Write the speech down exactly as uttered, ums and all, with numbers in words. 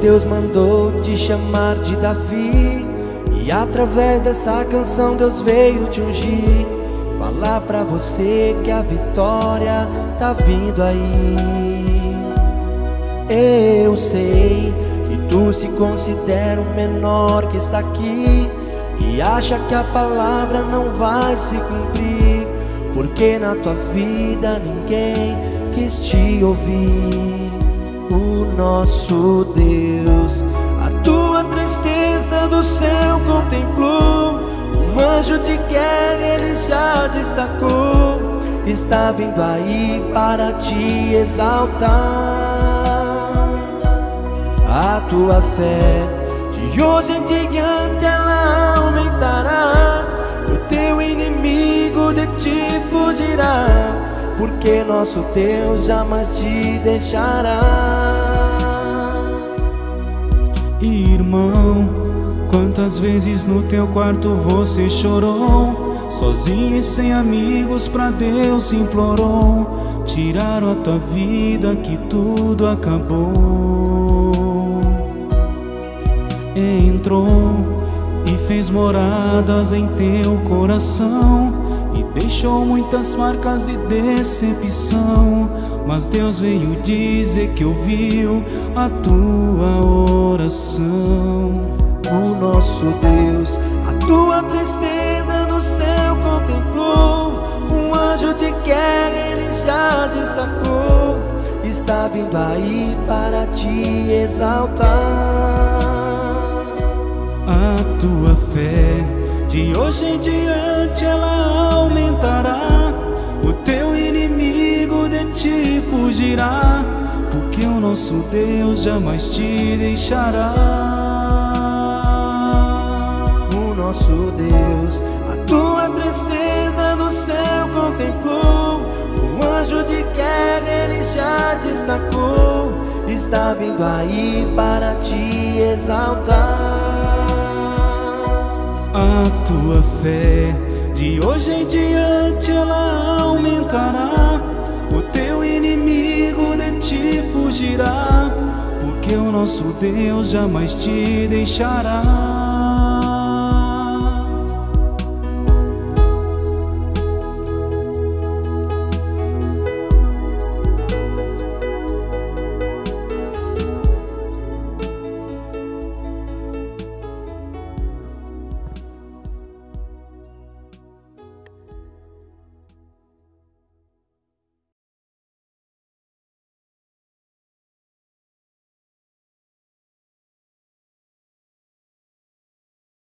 Deus mandou te chamar de Davi, e através dessa canção Deus veio te ungir, falar pra você que a vitória tá vindo aí. Eu sei que tu se considera um menor que está aqui e acha que a palavra não vai se cumprir, porque na tua vida ninguém quis te ouvir. O nosso Deus a tua tristeza do céu contemplou, um anjo de guerra ele já destacou, está vindo aí para te exaltar. A tua fé de hoje em diante ela aumentará, o teu inimigo de ti fugirá, porque nosso Deus jamais te deixará. Irmão, quantas vezes no teu quarto você chorou, sozinho e sem amigos pra Deus implorou, tiraram a tua vida que tudo acabou. Entrou e fez moradas em teu coração e deixou muitas marcas de decepção, mas Deus veio dizer que ouviu a tua oração. O nosso Deus a tua tristeza do céu contemplou, um anjo de guerra ele já destacou, está vindo aí para te exaltar. A tua fé de hoje em diante ela aumentará, o teu inimigo de ti fugirá, porque o nosso Deus jamais te deixará. O nosso Deus a tua tristeza do céu contemplou, um anjo de guerra ele já destacou, está vindo aí para te exaltar. A tua fé de hoje em diante ela aumentará, o teu inimigo de ti fugirá, porque o nosso Deus jamais te deixará.